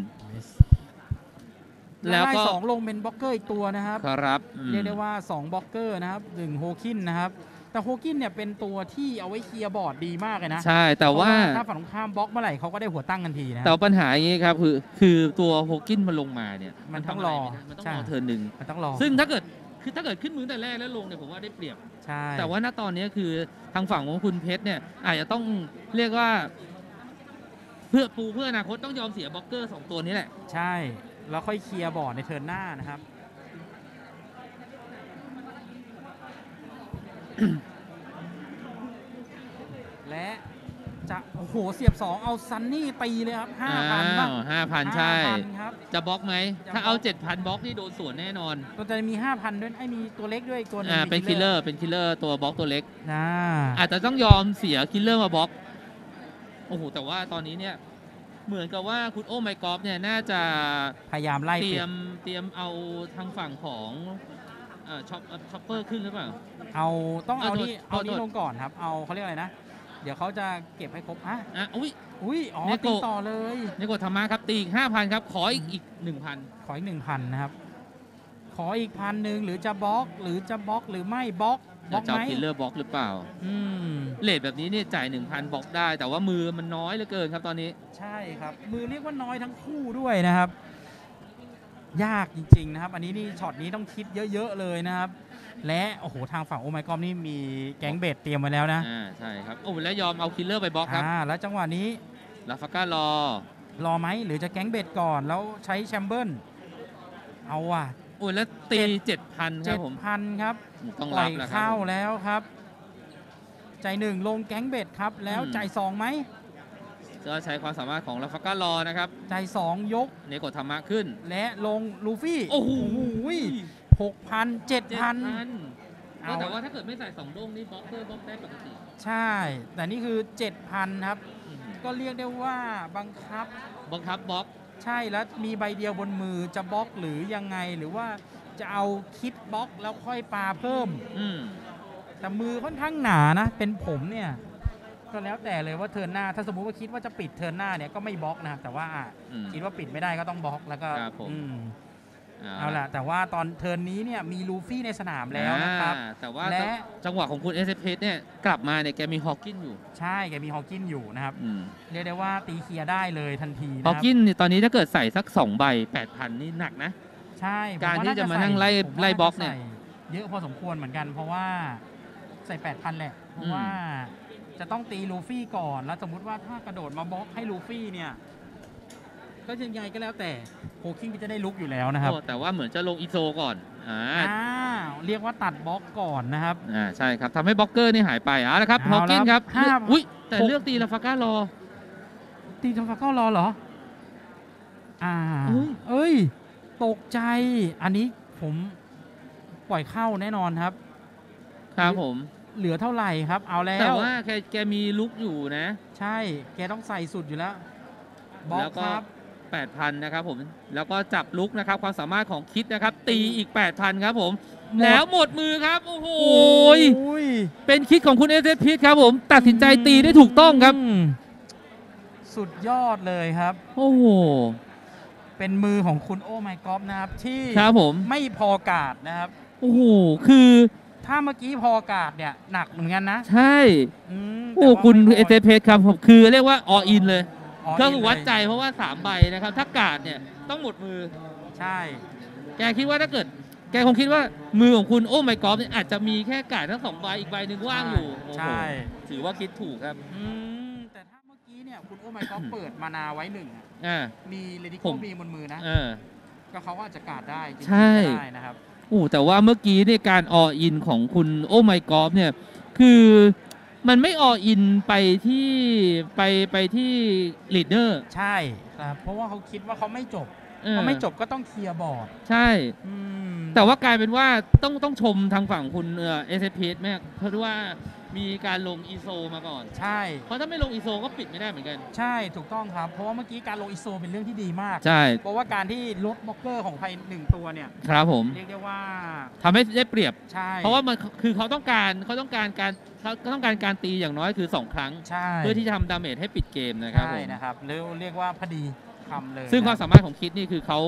แล้วก็สองลงเป็นบล็อกเกอร์อีกตัวนะครับครับเรียกได้ว่าสองบล็อกเกอร์นะครับหนึ่งโฮคินนะครับแต่โฮกินเนี่ยเป็นตัวที่เอาไว้เคลียร์บอร์ดดีมากเลยนะใช่แต่ว่าถ้าฝั่งข้ามบล็อกเมื่อไหร่เขาก็ได้หัวตั้งทันทีนะแต่ปัญหาอย่างนี้ครับคือคือตัวโฮกินมันลงมาเนี่ยมันต้องรอมันต้องรอเทิร์นหนึ่งมันต้องรอซึ่งถ้าเกิดคือถ้าเกิดขึ้นมือแต่แรกแล้วลงเนี่ยผมว่าได้เปรียบใช่แต่ว่าณตอนนี้คือทางฝั่งของคุณเพชรเนี่ยอาจจะต้องเรียกว่าเพื่อปูเพื่ออนาคตต้องยอมเสียบล็อกเกอร์สองตัวนี้แหละใช่แล้วค่อยเคลียร์บอร์ดในเทิร์นหน้านะครับ และจะโอ้โหเสียบสองเอาซันนี่ตีเลยครับห้าพันบ้างห้าพันใช่จะบล็อกไหมถ้าเอาเจ็ดพันบล็อกนี่โดนสวนแน่นอนตัวจะมีห้าพันด้วยไอ้มีตัวเล็กด้วยตัวนึงเป็นคิลเลอร์เป็นคิลเลอร์ตัวบล็อกตัวเล็กนะอาจจะต้องยอมเสียคิลเลอร์มาบล็อกโอ้โหแต่ว่าตอนนี้เนี่ยเหมือนกับว่าคุณโอ้ไมค์กอล์ฟเนี่ยน่าจะพยายามไล่เตรียมเตรียมเอาทางฝั่งของช็อปช็อปเปอร์ขึ้นหรือเปล่าเอาต้องเอานี่เอานี่ลงก่อนครับเอาเขาเรียกอะไรนะเดี๋ยวเขาจะเก็บให้ครบอ่ะอ่ะอุ้ยอุ้ยอ๋อตีต่อเลยในกฎธรรมะครับตีอีกห้าพันครับขออีกอีกหนึ่งพันขออีกหนึ่งพันนะครับขออีกพันหนึ่งหรือจะบล็อกหรือจะบล็อกหรือไม่บล็อกบล็อกไหมคิลเลอร์บล็อกหรือเปล่าอืมเลทแบบนี้เนี่ยจ่ายหนึ่งพันบล็อกได้แต่ว่ามือมันน้อยเหลือเกินครับตอนนี้ใช่ครับมือเรียกว่าน้อยทั้งคู่ด้วยนะครับยากจริงๆนะครับอันนี้นี่ช็อตนี้ต้องคิดเยอะๆเลยนะครับและโอ้โหทางฝั่งโอไมกอมนี่มีแก๊งเบดเตรียมไว้แล้วนะอ่าใช่ครับโอ้แล้วยอมเอาคิลเลอร์ไปบล็อกครับอ่าแล้วจังหวะนี้ลาฟาก้ารอรอไหมหรือจะแก๊งเบดก่อนแล้วใช้แชมเบิลเอาว่ะโอ้แล้วตีเจ็ดพันครับผมพันครับต้องรับแล้วเข้าแล้วครับใจหนึ่งลงแก๊งเบดครับแล้วใจสองไหมก็ใช้ความสามารถของลาฟาก้ารอนะครับใจสองยกเนโกะธรรมะขึ้นและลงลูฟี่โอ้โหหกพันเจ็ดพันแต่ว่าถ้าเกิดไม่ใส่สองด้งนี่บล็อกเกอร์บล็อกได้ปกติใช่แต่นี่คือเจ็ดพันครับก็เรียกได้ว่าบังคับบังคับบล็อกใช่แล้วมีใบเดียวบนมือจะบล็อกหรือยังไงหรือว่าจะเอาคิดบล็อกแล้วค่อยปาเพิ่มแต่มือค่อนข้างหนานะเป็นผมเนี่ยก็แล้วแต่เลยว่าเทิร์นหน้าถ้าสมมุติว่าคิดว่าจะปิดเทิร์นหน้าเนี่ยก็ไม่บล็อกนะครับแต่ว่าคิดว่าปิดไม่ได้ก็ต้องบล็อกแล้วก็เอาล่ะแต่ว่าตอนเทิร์นนี้เนี่ยมีลูฟี่ในสนามแล้วนะครับแต่ว่าและจังหวะของคุณ เอส เอฟ เอส เนี่ยกลับมาเนี่ยแกมีฮอว์กินอยู่ใช่แกมีฮอว์กินอยู่นะครับเรียกได้ว่าตีเคลียร์ได้เลยทันทีฮอว์กินตอนนี้ถ้าเกิดใส่สักสองใบ แปดพัน นี่หนักนะใช่การที่จะมานั่งไล่ไล่บล็อกเนี่ยเยอะพอสมควรเหมือนกันเพราะว่าใส่ แปดพัน แหละเพราะว่าจะต้องตีลูฟี่ก่อนแล้วสมมุติว่าถ้ากระโดดมาบล็อกให้ลูฟี่เนี่ยก็ยังไงก็แล้วแต่โฮคิงจะได้ลุกอยู่แล้วนะครับแต่ว่าเหมือนจะลงอีโซก่อนอ่าเรียกว่าตัดบล็อกก่อนนะครับอ่าใช่ครับทำให้บล็อกเกอร์นี่หายไปอ่ะนะครับฮอคิงครับอุ้ยแต่เลือกตีลาฟาก้ารอตีลาฟาก้ารอเหรออ่าเอ้ยตกใจอันนี้ผมปล่อยเข้าแน่นอนครับครับผมเหลือเท่าไหร่ครับเอาแล้วแต่ว่าแกแกมีลุกอยู่นะใช่แกต้องใส่สุดอยู่แล้วบล็อกครับแปดพัน นะครับผมแล้วก็จับลุกนะครับความสามารถของคิดนะครับตีอีก แปดพัน ครับผมแล้วหมดมือครับโอ้โหเป็นคิดของคุณเอสเอสพีครับผมตัดสินใจตีได้ถูกต้องครับสุดยอดเลยครับโอ้โหเป็นมือของคุณโอ้ไมค์กอล์ฟนะครับที่ครับผมไม่พอกาดนะครับโอ้โหคือถ้าเมื่อกี้พอกาดเนี่ยหนักเหมือนกันนะใช่โอ้คุณเอสเอสพีครับผมคือเรียกว่าออินเลยก็คือวัดใจเพราะว่าสามใบนะครับถ้ากาดเนี่ยต้องหมดมือใช่แกคิดว่าถ้าเกิดแกคงคิดว่ามือของคุณโอ้ไมค์กอล์ฟเนี่ยอาจจะมีแค่กาดทั้งสองใบอีกใบหนึ่งว่างอยู่ใช่ถือว่าคิดถูกครับแต่ถ้าเมื่อกี้เนี่ยคุณโอ้ไมค์กอล์ฟเปิดมานาไว้หนึ่งมีเลดี้โคมีบนมือนะก็เขาอาจจะกาดได้ใช่นะครับโอ้แต่ว่าเมื่อกี้เนี่ยการออินของคุณโอ้ไมค์กอล์ฟเนี่ยคือมันไม่ออินไปที่ไปไปที่ลีดเดอร์ใช่ครับเพราะว่าเขาคิดว่าเขาไม่จบเขาไม่จบก็ต้องเคลียร์บอร์ดใช่แต่ว่ากลายเป็นว่าต้องต้องชมทางฝั่งคุณเอเอสเอพีแม่เพราะว่ามีการลงอีโซมาก่อนใช่เพราะถ้าไม่ลงอีโซก็ปิดไม่ได้เหมือนกันใช่ถูกต้องครับเพราะว่าเมื่อกี้การลงอีโซเป็นเรื่องที่ดีมากใช่เพราะว่าการที่ลดบล็อกเกอร์ของใครหนึ่งตัวเนี่ยครับผมเรียกได้ว่าทำให้ได้เปรียบใช่เพราะว่ามันคือเขาต้องการเขาต้องการการเขาต้องการการตีอย่างน้อยคือสองครั้งเพื่อที่จะทำดาเมจให้ปิดเกมนะครับใช่นะครับเรียกว่าพอดีทำเลยซึ่งความสามารถของคิดนี่คือเขา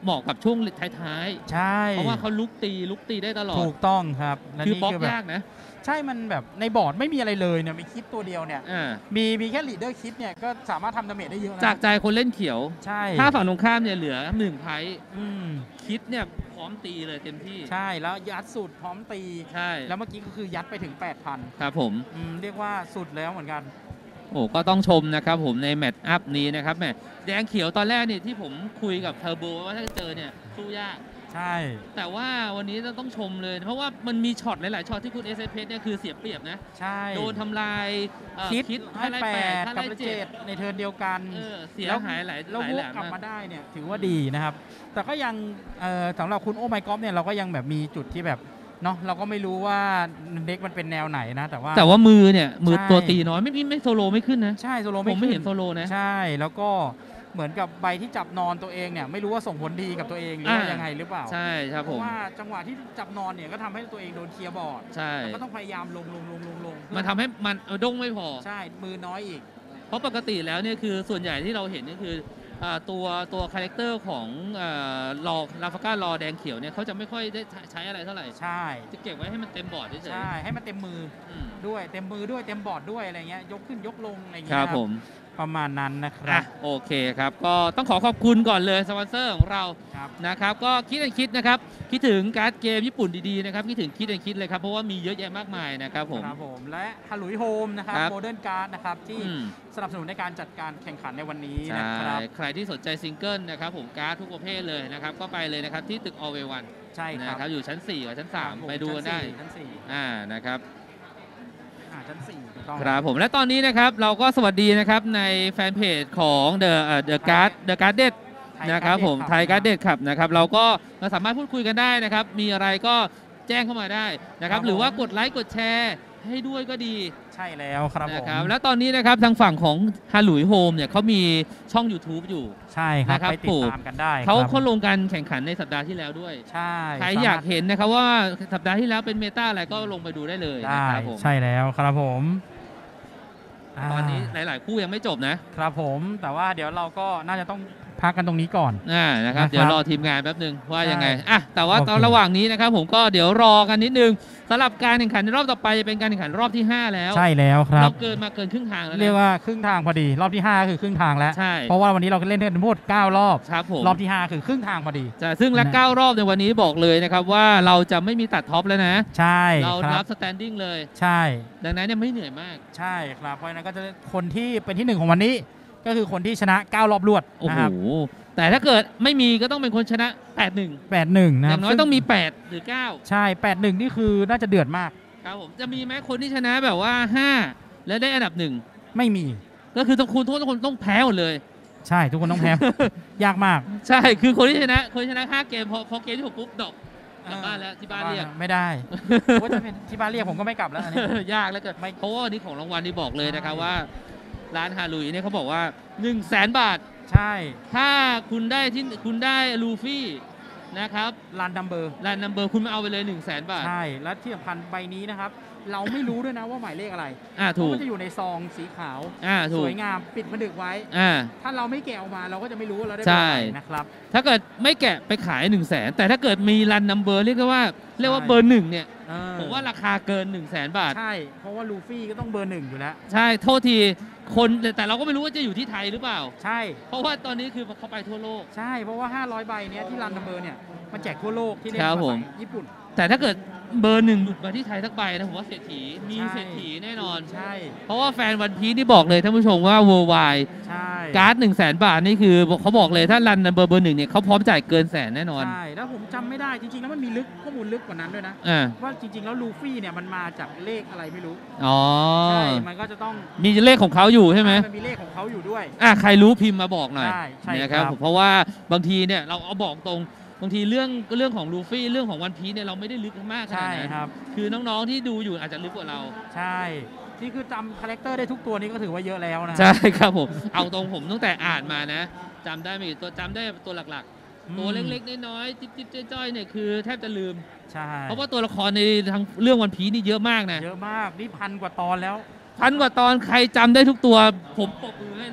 เหมาะกับช่วงท้ายๆใช่เพราะว่าเขาลุกตีลุกตีได้ตลอดถูกต้องครับคือบล็อกยากนะใช่มันแบบในบอร์ดไม่มีอะไรเลยเนี่ยมีคิดตัวเดียวเนี่ยมีมีแค่ลีดเดอร์คิดเนี่ยก็สามารถทำดาเมจได้เยอะนะจากใจคนเล่นเขียวใช่ถ้าฝั่งตรงข้ามเนี่ยเหลือหนึ่งไพ่คิดเนี่ยพร้อมตีเลยเต็มที่ใช่แล้วยัดสุดพร้อมตีใช่แล้วเมื่อกี้ก็คือยัดไปถึง แปดพันครับผมเรียกว่าสุดแล้วเหมือนกันโอ้ก็ต้องชมนะครับผมในแมตช์อัพนี้นะครับแมตช์แดงเขียวตอนแรกนี่ที่ผมคุยกับเทอร์โบว่าถ้าเจอเนี่ยสู้ยากใช่แต่ว่าวันนี้ต้องชมเลยเพราะว่ามันมีช็อตหลายๆช็อตที่คุณ เอส เอส เพชรเนี่ยคือเสียเปรียบนะใช่โดนทำลายคิดให้แปดกับเจ็ดในเทิร์นเดียวกันเสียหายหลายแล้ววกกลับมาได้เนี่ยถือว่าดีนะครับแต่ก็ยังสำหรับคุณโอไมกอฟเนี่ยเราก็ยังแบบมีจุดที่แบบเนาะเราก็ไม่รู้ว่าเด็กมันเป็นแนวไหนนะแต่ว่าแต่ว่ามือเนี่ยมือตัวตีน้อยไม่ไม่โซโลไม่ขึ้นนะใช่โซโลผมไม่เห็นโซโลนะใช่แล้วก็เหมือนกับใบที่จับนอนตัวเองเนี่ยไม่รู้ว่าส่งผลดีกับตัวเองหรือว่ายังไงหรือเปล่าใช่ครับผมเพราะว่าจังหวะที่จับนอนเนี่ยก็ทำให้ตัวเองโดนเคลียร์บอร์ดใช่ก็ต้องพยายามลงลงลงลงลงมันทำให้มันด้งไม่พอใช่มือน้อยอีกเพราะปกติแล้วเนี่ยคือส่วนใหญ่ที่เราเห็นนี่คือตัวตัวคาแรคเตอร์ของรอลาฟาก้ารอแดงเขียวเนี่ยเขาจะไม่ค่อยได้ใช้อะไรเท่าไหร่ใช่จะเก็บไว้ให้มันเต็มบอร์ดใช่ให้มันเต็มมือด้วยเต็มมือด้วยเต็มบอร์ดด้วยอะไรเงี้ยยกขึ้นยกลงอะไรเงี้ยครับผมประมาณนั้นนะครับโอเคครับก็ต้องขอขอบคุณก่อนเลยสปอนเซอร์ของเรานะครับก็คิดอันคิดนะครับคิดถึงการ์ดเกมญี่ปุ่นดีๆนะครับคิดถึงคิดอันคิดเลยครับเพราะว่ามีเยอะแยะมากมายนะครับผมครับผมและฮารุยโฮมนะครับโมเดิร์นการ์ดนะครับที่สนับสนุนในการจัดการแข่งขันในวันนี้นะครับใครที่สนใจซิงเกิลนะครับผมการ์ดทุกประเภทเลยนะครับก็ไปเลยนะครับที่ตึก All Way One ใช่ครับอยู่ชั้นสี่กับชั้นสามไปดูกันได้ชั้นสี่อ่านะครับชั้นสี่ครับผมและตอนนี้นะครับเราก็สวัสดีนะครับในแฟนเพจของ The The Card The Garden นะครับผมไทยการ์ดเด็ดครับนะครับเราก็เราสามารถพูดคุยกันได้นะครับมีอะไรก็แจ้งเข้ามาได้นะครับหรือว่ากดไลค์กดแชร์ให้ด้วยก็ดีใช่แล้วครับนะครับแล้วตอนนี้นะครับทางฝั่งของฮาหลุยโฮมเนี่ยเขามีช่อง YouTube อยู่ใช่ครับไปติดตามกันได้เขาเขาลงการแข่งขันในสัปดาห์ที่แล้วด้วยใช่ใครอยากเห็นนะครับว่าสัปดาห์ที่แล้วเป็นเมตาอะไรก็ลงไปดูได้เลยนะครับผมใช่แล้วครับผมตอนนี้หลายๆคู่ยังไม่จบนะครับผมแต่ว่าเดี๋ยวเราก็น่าจะต้องพักกันตรงนี้ก่อนอ่านะครับเดี๋ยวรอทีมงานแป๊บนึงว่ายังไงอ่ะแต่ว่าตอนระหว่างนี้นะครับผมก็เดี๋ยวรอกันนิดนึงสำหรับการแข่งขันในรอบต่อไปจะเป็นการแข่งขันรอบที่ห้าแล้วใช่แล้วครับเราเกินมาเกินครึ่งทางแล้วเรียกว่าครึ่งทางพอดีรอบที่ห้าคือครึ่งทางแล้วใช่เพราะว่าวันนี้เราเล่นทั้งหมดเก้ารอบครับผมรอบที่ห้าคือครึ่งทางพอดีใช่ซึ่งและเก้ารอบในวันนี้บอกเลยนะครับว่าเราจะไม่มีตัดท็อปแล้วนะใช่เรารับสแตนดิ้งเลยใช่ดังนั้นเนี่ยไม่เหนื่อยมากใช่ครับเพราะฉะนั้นก็จะคนที่เป็นที่หนึ่งของวันนี้ก็คือคนที่ชนะเก้ารอบรวดนะครับแต่ถ้าเกิดไม่มีก็ต้องเป็นคนชนะแปดหนึ่งแปดหนึ่งนะอย่างน้อยต้องมีแปดหรือเก้าใช่แปดหนึ่งนี่คือน่าจะเดือดมากครับผมจะมีไหมคนที่ชนะแบบว่าห้าแล้วได้อันดับหนึ่งไม่มีก็คือต้องคุณทุกคนต้องแพ้หมดเลยใช่ทุกคนต้องแพ้ยากมากใช่คือคนที่ชนะคนชนะห้าเกมพอพอเกมที่หกปุ๊บดรอปกลับบ้านแล้วที่บ้านเรียกไม่ได้ว่าจะเป็นที่บ้านเรียกผมก็ไม่กลับแล้วอันนี้ยากแล้วเกินเพราะว่านี่ของรางวัลนี่บอกเลยนะครับว่าร้านฮารุยเนี่ยเขาบอกว่าหนึ่งแสนบาทใช่ถ้าคุณได้ที่คุณได้ลูฟี่นะครับรันนัมเบอร์รันนัมเบอร์คุณมาเอาไปเลยหนึ่งแสนบาทใช่และที่สำคัญใบนี้นะครับเราไม่รู้ด้วยนะว่าหมายเลขอะไรอ่าถูกมันจะอยู่ในซองสีขาวอ่าถูกสวยงามปิดผนึกไว้อ่าถ้าเราไม่แกะออกมาเราก็จะไม่รู้ว่าเราได้ใช่นะครับถ้าเกิดไม่แกะไปขายหนึ่งแสนแต่ถ้าเกิดมีรันนัมเบอร์เรียกว่าเรียกว่าเบอร์หนึ่งเนี่ยผมว่าราคาเกินหนึ่งแสนบาทใช่เพราะว่าลูฟี่ก็ต้องเบอร์หนึ่งอยู่แล้วใช่โทษทีคนแต่เราก็ไม่รู้ว่าจะอยู่ที่ไทยหรือเปล่าใช่เพราะว่าตอนนี้คือเขาไปทั่วโลกใช่เพราะว่าห้าร้อยใบเนี้ยที่รันนัมเบอร์เนี่ยมันแจกทั่วโลกที่เล่นภาษาญี่ปุ่นแต่ถ้าเกิดเบอร์หนึ่งหลุดมาที่ไทยสักใบนะผมว่าเศรษฐีมีเศรษฐีแน่นอนใช่เพราะว่าแฟนวันพีซนี่บอกเลยท่านผู้ชมว่า worldwide ใช่การ์ดหนึ่งแสนบาทนี่คือเขาบอกเลยถ้ารันเบอร์เบอร์หนึ่งเนี่ยเขาพร้อมจ่ายเกินแสนแน่นอนใช่แล้วผมจำไม่ได้จริงๆแล้วมันมีลึกข้อมูลลึกกว่านั้นด้วยนะว่าจริงๆแล้วลูฟี่เนี่ยมันมาจากเลขอะไรไม่รู้อ๋อใช่มันก็จะต้องมีเลขของเขาอยู่ใช่ไหมมันมีเลขของเขาอยู่ด้วยอ่ะใครรู้พิมพ์มาบอกหน่อยใช่นะครับเพราะว่าบางทีเนี่ยเราเอาบอกตรงบางทีเรื่องเรื่องของลูฟี่เรื่องของวันพีซเนี่ยเราไม่ได้ลึกมากขนาดนั้นคือน้องๆที่ดูอยู่อาจจะลึกกว่าเราใช่นี่คือจำคาแรคเตอร์ได้ทุกตัวนี้ก็ถือว่าเยอะแล้วนะใช่ครับผมเอาตรงผมตั้งแต่อ่านมานะจำได้ไม่กี่ตัวจำได้ตัวหลักๆตัวเล็กๆน้อยๆจิ๊บๆจ้อยๆเนี่ยคือแทบจะลืมใช่เพราะว่าตัวละครในทางเรื่องวันพีซนี่เยอะมากนะเยอะมากนี่พันกว่าตอนแล้วพันกว่าตอนใครจำได้ทุกตัวผมปรบมือให้เลย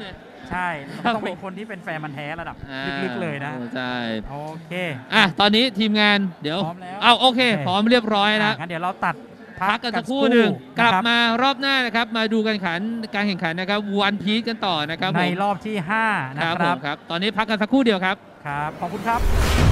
ใช่ต้องเป็นคนที่เป็นแฟนมันแท้ระดับลึกๆเลยนะใช่โอเคอ่ะตอนนี้ทีมงานเดี๋ยวพร้อมแล้วอ้าวโอเคพร้อมเรียบร้อยแล้วงั้นเดี๋ยวเราตัดพักกันสักครู่หนึ่งกลับมารอบหน้านะครับมาดูการแข่งขันการแข่งขันนะครับวันพีซกันต่อนะครับในรอบที่ห้านะครับครับตอนนี้พักกันสักครู่เดียวครับครับขอบคุณครับ